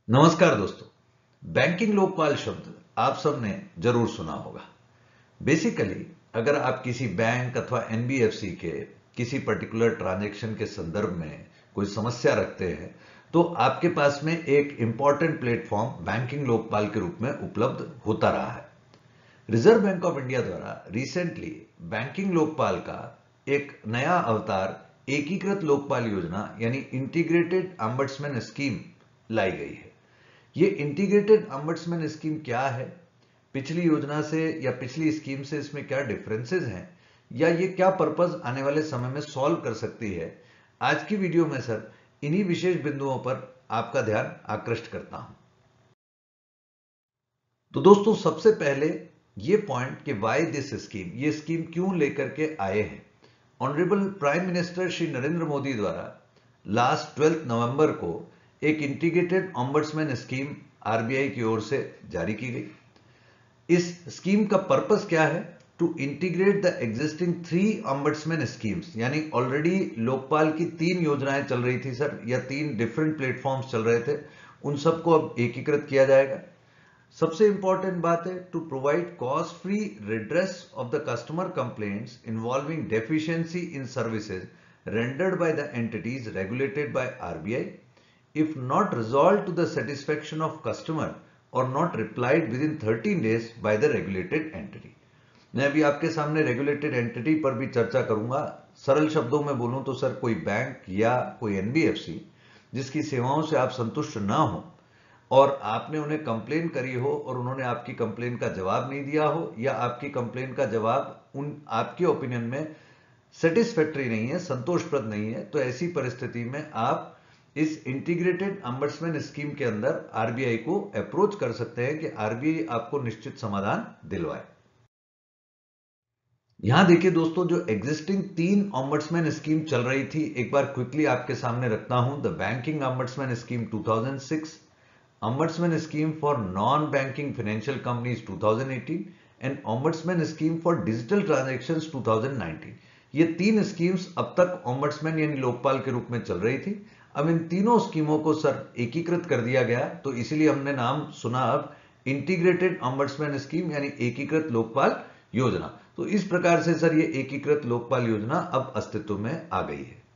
नमस्कार दोस्तों। बैंकिंग लोकपाल शब्द आप सबने जरूर सुना होगा। बेसिकली अगर आप किसी बैंक अथवा एनबीएफसी के किसी पर्टिकुलर ट्रांजैक्शन के संदर्भ में कोई समस्या रखते हैं तो आपके पास में एक इंपॉर्टेंट प्लेटफॉर्म बैंकिंग लोकपाल के रूप में उपलब्ध होता रहा है। रिजर्व बैंक ऑफ इंडिया द्वारा रिसेंटली बैंकिंग लोकपाल का एक नया अवतार एकीकृत लोकपाल योजना यानी इंटीग्रेटेड ऑम्बड्समैन स्कीम लाई गई है। ये इंटीग्रेटेड ऑम्बड्समैन स्कीम क्या है, पिछली योजना से या पिछली स्कीम से इसमें क्या डिफरेंसेस हैं, या ये क्या पर्पस आने वाले समय में सॉल्व कर सकती है, आज की वीडियो में सर इन्हीं विशेष बिंदुओं पर आपका ध्यान आकृष्ट करता हूं। तो दोस्तों सबसे पहले ये पॉइंट कि वाई दिस स्कीम, ये स्कीम क्यों लेकर के आए हैं। Honourable prime minister Shri Narendra Modi द्वारा लास्ट 12 नवंबर को एक इंटीग्रेटेड ऑम्बड्समैन स्कीम आरबीआई की ओर से जारी की गई। इस स्कीम का पर्पस क्या है? To integrate the existing 3 ombudsman schemes, यानी ऑलरेडी लोकपाल की 3 योजनाएं चल रही थी सर, या 3 डिफरेंट प्लेटफॉर्म्स चल रहे थे, उन सबको अब एकीकृत किया जाएगा। सबसे इंपॉर्टेंट बात है to provide cost free redress of the customer complaints involving deficiency in services rendered by the entities regulated by RBI if not resolved to the satisfaction of customer or not replied within 13 days by the regulated entity। मैं अभी आपके सामने regulated entity पर भी चर्चा करूंगा। सरल शब्दों में बोलूं तो सर कोई बैंक या कोई एनबीएफसी जिसकी सेवाओं से आप संतुष्ट ना हो और आपने उन्हें कंप्लेन करी हो और उन्होंने आपकी कंप्लेन का जवाब नहीं दिया हो, या आपकी कंप्लेन का जवाब आपके ओपिनियन में सेटिस्फैक्टरी नहीं है, संतोषप्रद नहीं है, तो ऐसी परिस्थिति में आप इस इंटीग्रेटेड ऑम्बड्समैन स्कीम के अंदर आरबीआई को अप्रोच कर सकते हैं कि आरबीआई आपको निश्चित समाधान दिलवाए। यहां देखिए दोस्तों, जो एग्जिस्टिंग 3 ऑम्बड्समैन स्कीम चल रही थी, एक बार क्विकली आपके सामने रखता हूं। The banking ombudsman scheme 2006, ombudsman scheme for non banking financial companies 2018 and ombudsman scheme for digital transactions 2019। ये 3 स्कीम्स अब तक ऑम्बड्समैन यानी लोकपाल के रूप में चल रही थी। अब इन तीनों स्कीमों को सर एकीकृत कर दिया गया, तो इसीलिए हमने नाम सुना अब इंटीग्रेटेड ऑम्बड्समैन स्कीम यानी एकीकृत लोकपाल योजना। तो इस प्रकार से सर ये एकीकृत लोकपाल योजना अब अस्तित्व में आ गई है।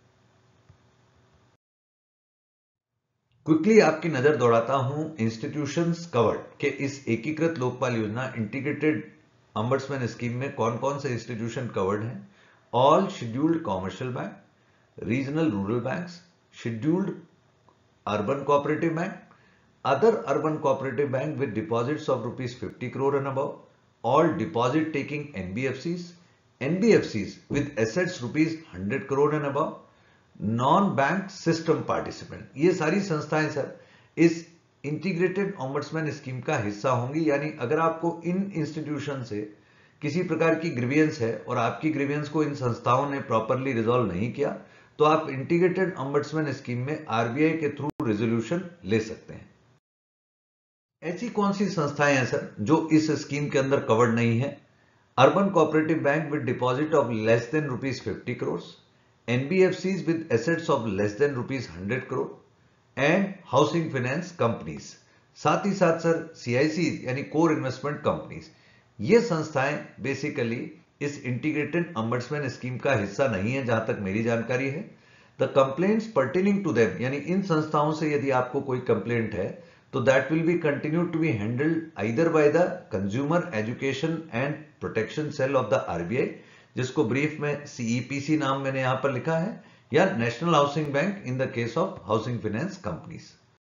क्विकली आपकी नजर दौड़ाता हूं इंस्टीट्यूशंस कवर्ड के इस एकीकृत लोकपाल योजना इंटीग्रेटेड ऑम्बड्समैन स्कीम में कौन कौन से इंस्टीट्यूशन कवर्ड हैं। All scheduled commercial bank, regional rural banks, scheduled urban cooperative bank, other urban cooperative bank with deposits of rupees 50 crore and above, all deposit taking NBFCs, NBFCs with assets rupees 100 crore and above, non-bank system participant, ये सारी संस्थाएं sir इस integrated ombudsman scheme का हिस्सा होंगी। यानी अगर आपको इन इंस्टीट्यूशन से किसी प्रकार की ग्रीवियंस है और आपकी ग्रीवियंस को इन संस्थाओं ने प्रॉपरली रिजॉल्व नहीं किया, तो आप इंटीग्रेटेड ऑम्बड्समैन स्कीम में आरबीआई के थ्रू रेजोल्यूशन ले सकते हैं। ऐसी कौन सी संस्थाएं हैं सर जो इस स्कीम के अंदर कवर्ड नहीं है? Urban cooperative bank with deposit of less than rupees 50 crore, NBFCs with assets of less than rupees 100 crore and housing finance companies. साथ ही साथ सर सीआईसी यानी कोर इन्वेस्टमेंट कंपनीज, ये संस्थाएं बेसिकली इस इंटीग्रेटेड ऑम्बड्समैन स्कीम का हिस्सा नहीं है जहां तक मेरी जानकारी है। The complaints pertaining to them, यानी इन संस्थाओं से यदि आपको कोई कंप्लेंट है तो that will be continued to be handled either by the Consumer Education and Protection Cell of the RBI, जिसको ब्रीफ में CEPC नाम मैंने यहां पर लिखा है, या national housing bank in the case of housing finance companies.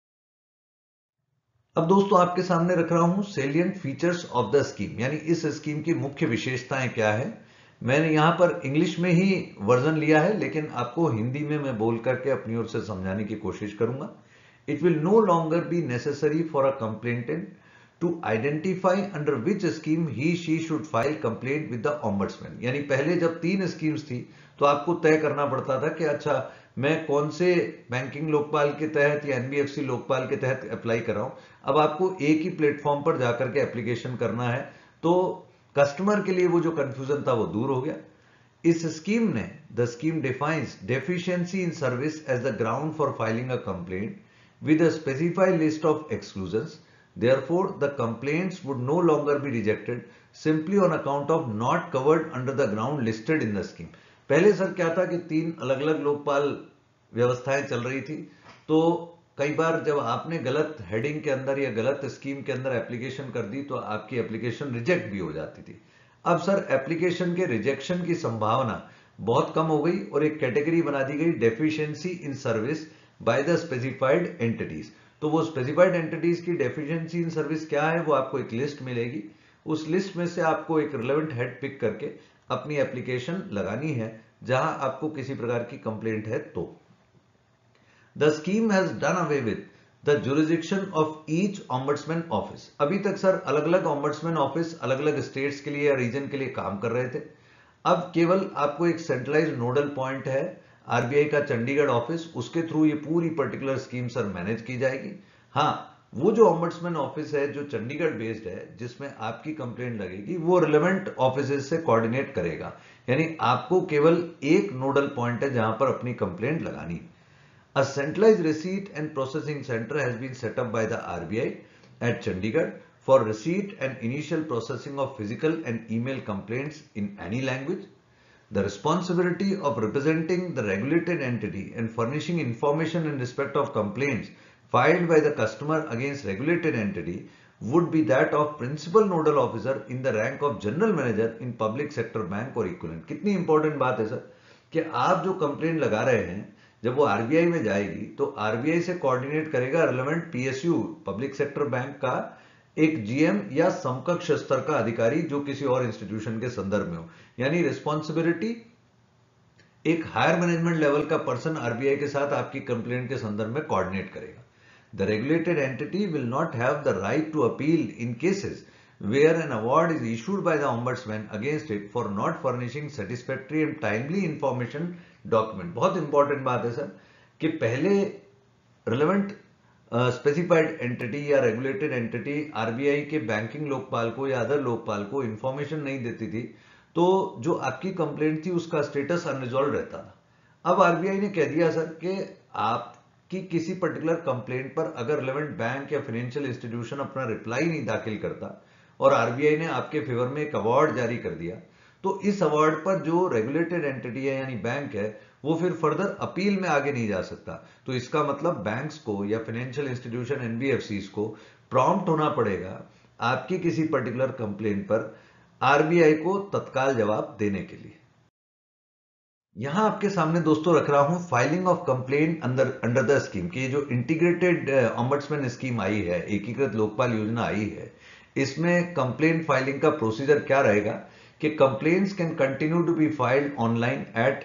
अब दोस्तों आपके सामने रख रहा हूं salient features of the scheme, यानी इस स्कीम की मुख्य विशेषताएं क्या है। मैंने यहां पर इंग्लिश में ही वर्जन लिया है, लेकिन आपको हिंदी में मैं बोल करके अपनी ओर से समझाने की कोशिश करूंगा। It will no longer be necessary for a complainant to identify under which scheme he/she should file complaint with the ombudsman। यानी पहले जब 3 स्कीम्स थी तो आपको तय करना पड़ता था कि अच्छा मैं कौन से बैंकिंग लोकपाल के तहत या एनबीएफसी लोकपाल के तहत अप्लाई कर रहा हूं। अब आपको एक ही प्लेटफॉर्म पर जाकर के एप्लीकेशन करना है, तो कस्टमर के लिए वो जो कंफ्यूजन था वो दूर हो गया। इस स्कीम ने the scheme defines deficiency in service as the ground for filing a complaint with a specified list of exclusions. Therefore, the complaints would no longer be rejected simply on account of not covered under the ground listed in the scheme. पहले sir क्या था कि 3 अलग अलग लोकपाल व्यवस्थाएं चल रही थी, तो कई बार जब आपने गलत हेडिंग के अंदर या गलत स्कीम के अंदर एप्लीकेशन कर दी तो आपकी एप्लीकेशन रिजेक्ट भी हो जाती थी। अब सर एप्लीकेशन के रिजेक्शन की संभावना बहुत कम हो गई और एक कैटेगरी बना दी गई deficiency in service by the specified entities. तो वो स्पेसिफाइड एंटिटीज की डेफिशिएंसी इन सर्विस क्या है, वो आपको एक लिस्ट मिलेगी। उस लिस्ट में से आपको एक रिलेवेंट हेड पिक करके अपनी एप्लीकेशन लगानी है जहां आपको किसी प्रकार की कंप्लेंट है तो। The scheme has done away with the jurisdiction of each ombudsman office. अभी तक सर अलग अलग ऑम्बड्समैन ऑफिस अलग अलग स्टेट्स के लिए या रीजन के लिए काम कर रहे थे। अब केवल आपको एक सेंट्रलाइज्ड नोडल पॉइंट है आरबीआई का चंडीगढ़ ऑफिस, उसके थ्रू ये पूरी पर्टिकुलर स्कीम सर मैनेज की जाएगी। हाँ, वो जो ऑम्बड्समैन ऑफिस है जो चंडीगढ़ बेस्ड है जिसमें आपकी कंप्लेंट लगेगी, वो रिलेवेंट ऑफिसेज से कोऑर्डिनेट करेगा, यानी आपको केवल एक नोडल पॉइंट है जहां पर अपनी कंप्लेंट लगानी। A centralized receipt and processing center has been set up by the RBI at Chandigarh for receipt and initial processing of physical and email complaints in any language. The responsibility of representing the regulated entity and furnishing information in respect of complaints filed by the customer against regulated entity would be that of principal nodal officer in the rank of general manager in public sector bank or equivalent. कितनी important बात है sir कि आप जो complaint लगा रहे हैं जब वो आरबीआई में जाएगी तो आरबीआई से कोऑर्डिनेट करेगा relevant PSU public sector bank का एक जीएम या समकक्ष स्तर का अधिकारी जो किसी और इंस्टीट्यूशन के संदर्भ में हो, यानी रिस्पॉन्सिबिलिटी एक हायर मैनेजमेंट लेवल का पर्सन आरबीआई के साथ आपकी कंप्लेंट के संदर्भ में कोऑर्डिनेट करेगा। The regulated entity will not have the right to appeal in cases where an award is issued by the ombudsman against it for not furnishing satisfactory and timely information document। बहुत important बात है sir कि पहले relevant specified entity या regulated entity RBI के banking लोकपाल को या अदर लोकपाल को इंफॉर्मेशन नहीं देती थी, तो जो आपकी कंप्लेंट थी उसका स्टेटस अनरिजॉल्व रहता था। अब आरबीआई ने कह दिया सर कि आपकी किसी पर्टिकुलर कंप्लेंट पर अगर रिलेवेंट बैंक या फाइनेंशियल इंस्टीट्यूशन अपना रिप्लाई नहीं दाखिल करता और आरबीआई ने आपके फेवर में एक अवार्ड जारी कर दिया, तो इस अवार्ड पर जो रेगुलेटेड एंटिटी है यानी बैंक है वो फिर फर्दर अपील में आगे नहीं जा सकता। तो इसका मतलब बैंक्स को या फाइनेंशियल इंस्टीट्यूशन एनबीएफसीज को प्रॉम्प्ट होना पड़ेगा आपकी किसी पर्टिकुलर कंप्लेंट पर आरबीआई को तत्काल जवाब देने के लिए। यहां आपके सामने दोस्तों रख रहा हूं filing of complaint under the scheme की जो इंटीग्रेटेड ऑम्बड्समैन स्कीम आई है, एकीकृत लोकपाल योजना आई है, इसमें कंप्लेंट फाइलिंग का प्रोसीजर क्या रहेगा कि complaints can continue to be filed online at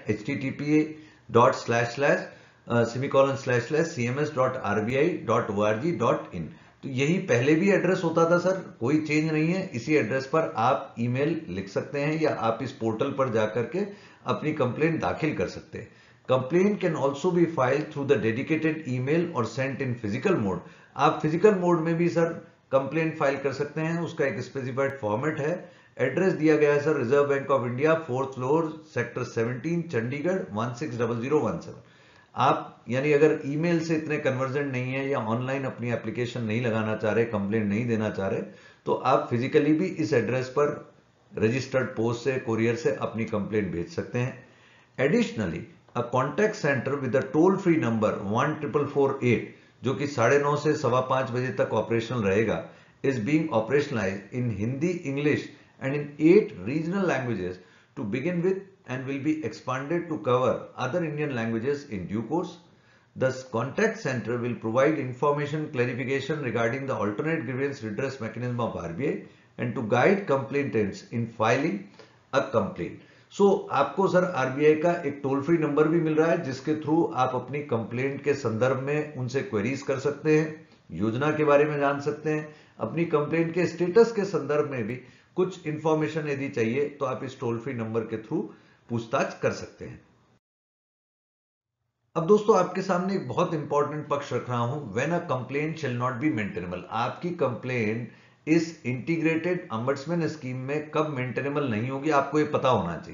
https://cms.rbi.org.in। तो यही पहले भी एड्रेस होता था सर, कोई चेंज नहीं है। इसी एड्रेस पर आप ईमेल लिख सकते हैं या आप इस पोर्टल पर जाकर के अपनी कंप्लेंट दाखिल कर सकते हैं। Complaint can also be filed through the dedicated email और सेंट इन फिजिकल मोड। आप फिजिकल मोड में भी सर कंप्लेंट फाइल कर सकते हैं, उसका एक स्पेसिफाइड फॉर्मेट है। एड्रेस दिया गया है sir Reserve bank of India 4th floor sector 17 Chandigarh 160017। आप यानी अगर ईमेल से इतने कन्वर्जेंट नहीं है या ऑनलाइन अपनी एप्लीकेशन नहीं लगाना चाह रहे, कंप्लेंट नहीं देना चाह रहे, तो आप फिजिकली भी इस एड्रेस पर रजिस्टर्ड पोस्ट से कोरियर से अपनी कंप्लेंट भेज सकते हैं। Additionally a contact centre with a toll free number 14448 जो कि 9:30 से 5:15 बजे तक ऑपरेशनल रहेगा, is being operationalised in Hindi, English and in 8 regional languages to begin with and will be expanded to cover other Indian languages in due course. The contact center will provide information clarification regarding the alternate grievance redress mechanism of RBI and to guide complainants in filing a complaint. So आपको sir RBI का एक toll free number भी मिल रहा है जिसके through आप अपनी complaint के संदर्भ में उनसे क्वेरीज कर सकते हैं, योजना के बारे में जान सकते हैं, अपनी कंप्लेंट के स्टेटस के संदर्भ में भी कुछ इंफॉर्मेशन यदि चाहिए तो आप इस टोल फ्री नंबर के थ्रू पूछताछ कर सकते हैं। अब दोस्तों आपके सामने एक बहुत इंपॉर्टेंट पक्ष रख रहा हूं, when a complaint shall not be maintainable. आपकी कंप्लेंट इस इंटीग्रेटेड ऑम्बड्समैन स्कीम में कब मेंटेनेबल नहीं होगी आपको ये पता होना चाहिए,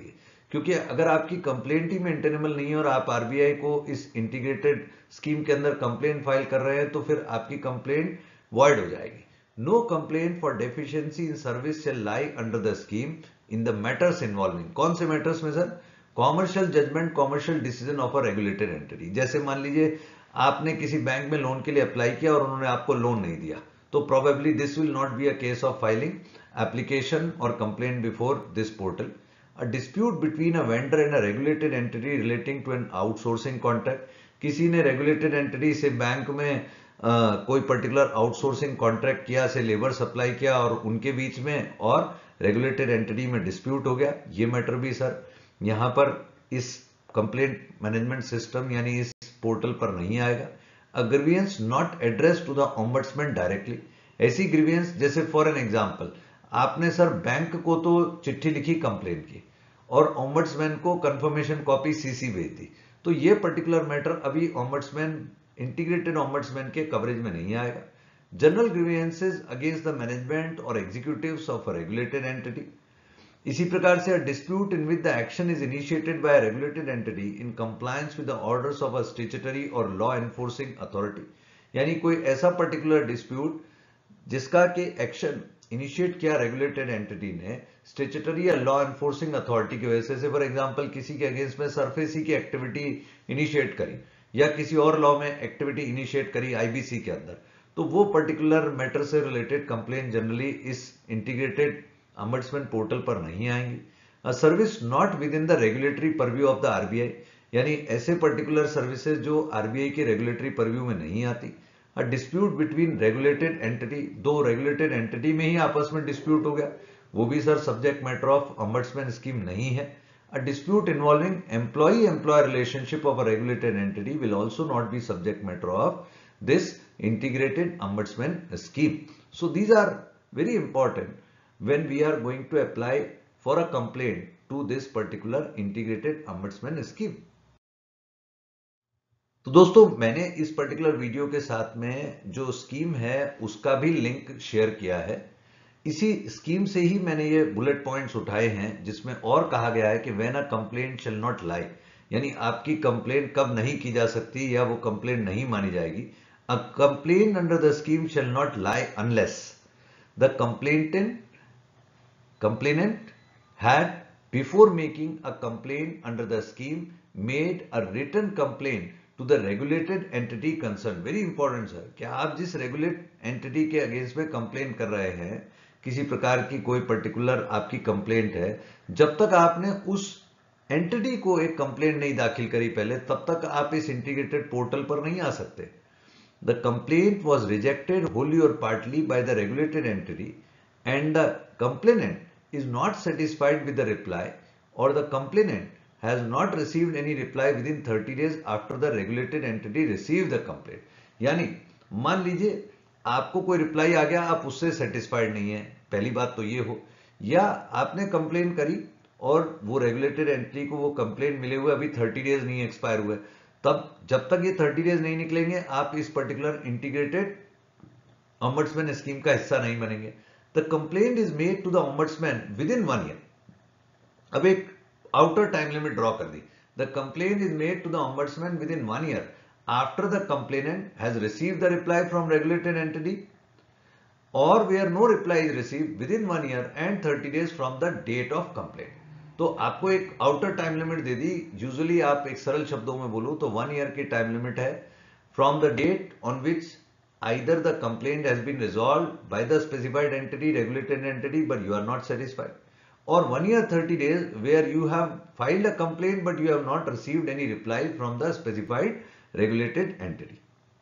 क्योंकि अगर आपकी कंप्लेंट ही मेंटेनेबल नहीं है और आप आरबीआई को इस इंटीग्रेटेड स्कीम के अंदर कंप्लेंट फाइल कर रहे हैं तो फिर आपकी कंप्लेंट वॉइड हो जाएगी। No complaint for deficiency in service shall lie under the scheme in the matters involving, कौन से मैटर्स में sir? Commercial judgment, commercial decision of a regulated entity. जैसे मान लीजिए आपने किसी बैंक में लोन के लिए अप्लाई किया और उन्होंने आपको लोन नहीं दिया, तो probably this will not be a case of filing application और complaint before this portal. A dispute between a vendor and a regulated entity relating to an outsourcing contract, किसी ने regulated entity से bank में कोई particular outsourcing contract किया, से labour supply किया और उनके बीच में और रेगुलेटेड एंटिटी में डिस्प्यूट हो गया, ये मैटर भी सर यहां पर इस कंप्लेंट मैनेजमेंट सिस्टम यानी इस पोर्टल पर नहीं आएगा। A grievance not address to the ombudsman directly, ऐसी ग्रीवियंस जैसे फॉर एन एग्जांपल आपने सर बैंक को तो चिट्ठी लिखी कंप्लेंट की और ओम्बड्समैन को कंफर्मेशन कॉपी सीसी भेज दी, तो ये पर्टिकुलर मैटर अभी ओम्बड्समैन इंटीग्रेटेड ओम्बड्समैन के कवरेज में नहीं आएगा। General grievances against the management और executives of a regulated entity. इसी प्रकार से dispute in with the action is initiated by regulated entity in compliance with the orders of a statutory और law enforcing authority, यानी कोई ऐसा particular dispute जिसका कि एक्शन इनिशिएट किया रेगुलेटेड एंटिटी ने स्टैट्यूटरी या लॉ एनफोर्सिंग अथॉरिटी की वजह से, फॉर एग्जांपल किसी के अगेंस्ट में सरफेसी की एक्टिविटी इनिशिएट करी या किसी और लॉ में एक्टिविटी इनिशिएट करी आईबीसी के अंदर, तो वो पर्टिकुलर मैटर से रिलेटेड कंप्लेंट जनरली इस इंटीग्रेटेड ओम्बड्समैन पोर्टल पर नहीं आएंगी। A service not within the regulatory purview of the RBI, यानी ऐसे पर्टिकुलर सर्विसेज जो आरबीआई के रेगुलेटरी परव्यू में नहीं आती। A dispute between regulated entity, दो रेगुलेटेड एंटिटी में ही आपस में डिस्प्यूट हो गया, वो भी sir subject matter of ombudsman scheme नहीं है। A dispute involving employee-employer relationship of a regulated entity will also not be subject matter of this integrated ombudsman scheme. So these are very important when we are going to apply for a complaint to this particular integrated ombudsman scheme. तो दोस्तों मैंने इस particular video के साथ में जो scheme है उसका भी लिंक शेयर किया है। इसी स्कीम से ही मैंने ये बुलेट पॉइंट्स उठाए हैं जिसमें और कहा गया है कि when a complaint shall not lie, यानी आपकी कंप्लेंट कब नहीं की जा सकती या वो कंप्लेंट नहीं मानी जाएगी। A complaint under the scheme shall not lie unless the complainant had before making a complaint under the scheme made a written complaint to the regulated entity concerned. Very important sir, क्या आप जिस regulate entity के against में complain कर रहे हैं, किसी प्रकार की कोई पर्टिकुलर आपकी कंप्लेंट है, जब तक आपने उस एंटिटी को एक कंप्लेंट नहीं दाखिल करी पहले, तब तक आप इस इंटीग्रेटेड पोर्टल पर नहीं आ सकते। The complaint was rejected wholly or partly by the regulated entity and the complainant is not satisfied with the reply or the complainant has not received any reply within 30 days after the regulated entity received the complaint. यानी मान लीजिए आपको कोई reply आ गया, आप उससे satisfied नहीं है, पहली बात तो ये हो, या आपने कंप्लेन करी और वो रेगुलेटेड एंटिटी को वो कंप्लेंट मिले हुए अभी 30 डेज नहीं एक्सपायर हुए, तब जब तक ये 30 डेज नहीं निकलेंगे आप इस पर्टिकुलर इंटीग्रेटेड ओम्बड्समैन स्कीम का हिस्सा नहीं बनेंगे। The complaint is made to the ombudsman within 1 year. अब एक आउटर टाइम लिमिट ड्रॉ कर दी। The complaint is made to the ombudsman within 1 year after the complainant has received the reply from regulated entity और where no reply is received within 1 year and 30 days from the date of complaint. तो आपको एक outer time limit दे दी, usually आप एक सरल शब्दों में बोलूं तो 1 ईयर की टाइम लिमिट है from the date on which either the complaint has been resolved by the specified entity, regulated entity, but you are not satisfied, or 1 year 30 days where you have filed a complaint but you have not received any reply from the specified regulated entity.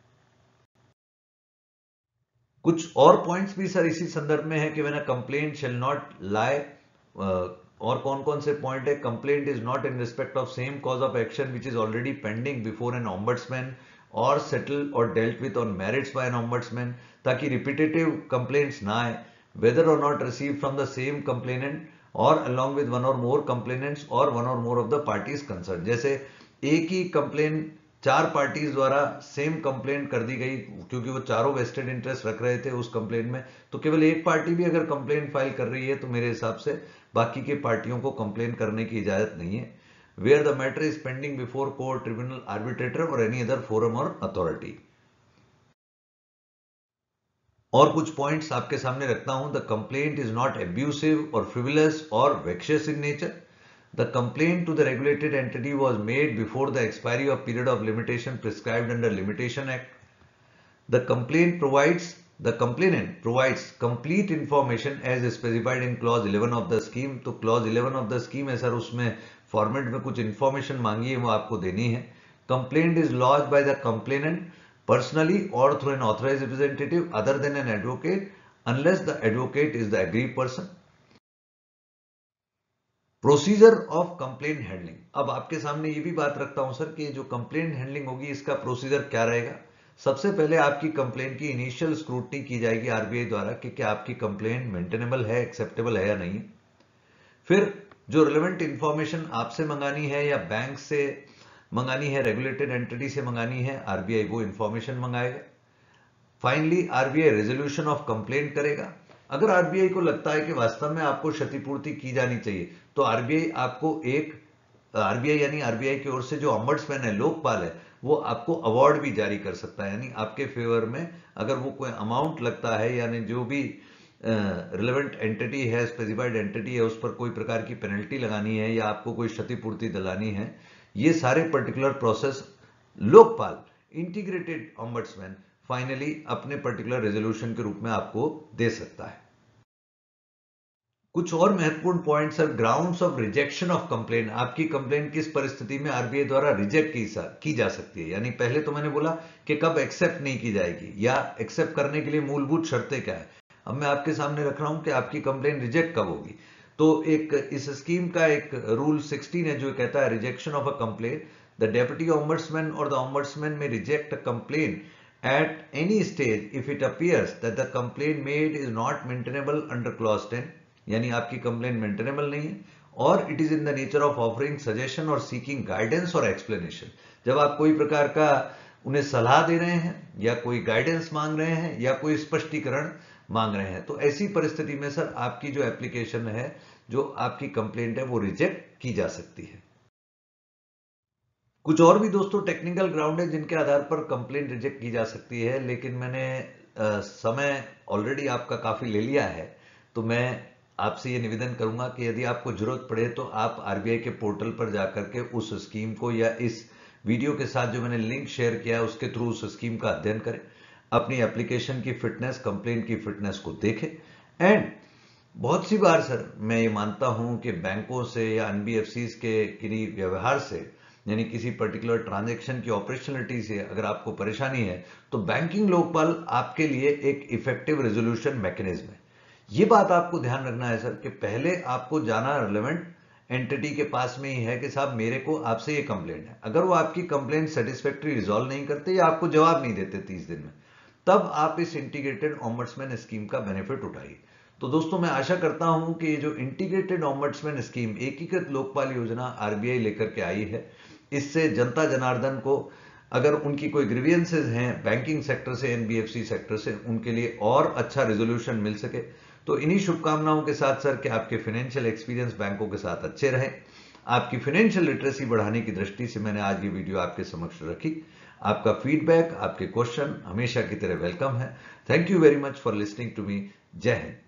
कुछ और points भी sir इसी संदर्भ में है कि when a complaint shall not lie, और कौन कौन से पॉइंट है? Complaint is not in respect of same cause of action which is already pending before an ombudsman or settled or dealt with on merits by an ombudsman, ताकि repetitive complaints ना आए, whether or not received from the same complainant or along with one or more complainants or one or more of the parties concerned। जैसे एक ही complain 4 parties द्वारा same complaint कर दी गई, क्योंकि वो चारों वेस्टेड इंटरेस्ट रख रहे थे उस कंप्लेंट में, तो केवल एक पार्टी भी अगर कंप्लेंट फाइल कर रही है तो मेरे हिसाब से बाकी के पार्टियों को कंप्लेंट करने की इजाजत नहीं है। Where the matter is pending before court, tribunal, arbitrator और एनी अदर फोरम और अथॉरिटी। और कुछ पॉइंट्स आपके सामने रखता हूं। The complaint is not abusive और फ्रिवलस और vexatious in nature. The complaint to the regulated entity was made before the expiry of period of limitation prescribed under Limitation Act. The complainant provides complete information as specified in clause 11 of the scheme. तो clause 11 of the scheme है sir, उसमें format में कुछ information मांगी है, वो आपको देनी है। Complaint is lodged by the complainant personally or through an authorized representative other than an advocate unless the advocate is the aggrieved person. Procedure of complaint handling. अब आपके सामने ये भी बात रखता हूं सर कि जो कंप्लेंट हैंडलिंग होगी इसका प्रोसीजर क्या रहेगा। सबसे पहले आपकी कंप्लेंट की इनिशियल स्क्रूटनी की जाएगी आरबीआई द्वारा कि क्या आपकी कंप्लेंट मेंटेनेबल है, एक्सेप्टेबल है या नहीं। फिर जो रिलेवेंट इंफॉर्मेशन आपसे मंगानी है या बैंक से मंगानी है, रेगुलेटेड एंटिटी से मंगानी है, आरबीआई वो इंफॉर्मेशन मंगाएगा। Finally RBI resolution of complaint करेगा। अगर आरबीआई को लगता है कि वास्तव में आपको क्षतिपूर्ति की जानी चाहिए तो आरबीआई यानी आरबीआई की ओर से जो ऑम्बड्समैन है, लोकपाल है, वो आपको अवार्ड भी जारी कर सकता है। यानी आपके फेवर में अगर वो कोई अमाउंट लगता है, यानी जो भी रिलेवेंट एंटिटी है, स्पेसिफाइड एंटिटी है, उस पर कोई प्रकार की पेनल्टी लगानी है या आपको कोई क्षतिपूर्ति दिलानी है, ये सारे पर्टिकुलर प्रोसेस लोकपाल, इंटीग्रेटेड ऑम्बड्समैन फाइनली अपने पर्टिकुलर रेजोल्यूशन के रूप में आपको दे सकता है। कुछ और महत्वपूर्ण पॉइंट्स है। Grounds of rejection of complaint. आपकी कंप्लेंट किस परिस्थिति में आरबीआई द्वारा रिजेक्ट की जा सकती है, यानी पहले तो मैंने बोला कि कब एक्सेप्ट नहीं की जाएगी या एक्सेप्ट करने के लिए मूलभूत शर्तें क्या है। अब मैं आपके सामने रख रहा हूं कि आपकी कंप्लेंट रिजेक्ट कब होगी। तो एक इस स्कीम का एक रूल 16 है जो कहता है rejection of a complaint, the deputy ombudsman और the ombudsman may reject a complaint at any stage if it appears that the complaint made is not maintainable under clause 10, यानी आपकी कंप्लेंट मेंटेनेबल नहीं है, और it is in the nature of offering suggestion और seeking guidance और explanation. जब आप कोई प्रकार का उन्हें सलाह दे रहे हैं या कोई गाइडेंस मांग रहे हैं या कोई स्पष्टीकरण मांग रहे हैं, तो ऐसी परिस्थिति में सर आपकी जो एप्लीकेशन है, जो आपकी कंप्लेंट है, वो रिजेक्ट की जा सकती है। कुछ और भी दोस्तों टेक्निकल ग्राउंड है जिनके आधार पर कंप्लेंट रिजेक्ट की जा सकती है, लेकिन मैंने समय ऑलरेडी आपका काफी ले लिया है, तो मैं आपसे ये निवेदन करूंगा कि यदि आपको जरूरत पड़े तो आप आरबीआई के पोर्टल पर जाकर के उस स्कीम को या इस वीडियो के साथ जो मैंने लिंक शेयर किया है उसके थ्रू उस स्कीम का अध्ययन करें, अपनी एप्लीकेशन की फिटनेस, कंप्लेंट की फिटनेस को देखें। एंड बहुत सी बार सर मैं ये मानता हूं कि बैंकों से या एनबीएफसीज के किसी व्यवहार से, यानी किसी पर्टिकुलर ट्रांजैक्शन की ऑपरेशनलिटी से अगर आपको परेशानी है तो बैंकिंग लोकपाल आपके लिए एक इफेक्टिव रेजोल्यूशन मैकेनिज्म है। ये बात आपको ध्यान रखना है सर कि पहले आपको जाना रिलेवेंट एंटिटी के पास में ही है कि साहब मेरे को आपसे ये कंप्लेंट है। अगर वो आपकी कंप्लेंट सेटिस्फैक्टरी रिजॉल्व नहीं करते या आपको जवाब नहीं देते 30 दिन में, तब आप इस इंटीग्रेटेड ऑम्बड्समैन स्कीम का बेनिफिट उठाइए। तो दोस्तों मैं आशा करता हूं कि ये जो इंटीग्रेटेड ऑम्बड्समैन स्कीम, एकीकृत लोकपाल योजना आरबीआई लेकर के आई है, इससे जनता जनार्दन को अगर उनकी कोई ग्रीवियंसेस हैं बैंकिंग सेक्टर से, एनबीएफसी सेक्टर से, उनके लिए और अच्छा रेजोल्यूशन मिल सके। तो इन्हीं शुभकामनाओं के साथ सर कि आपके फाइनेंशियल एक्सपीरियंस बैंकों के साथ अच्छे रहें, आपकी फाइनेंशियल लिटरेसी बढ़ाने की दृष्टि से मैंने आज ये वीडियो आपके समक्ष रखी। आपका फीडबैक, आपके क्वेश्चन हमेशा की तरह वेलकम है। Thank you very much for listening to me. जय हिंद।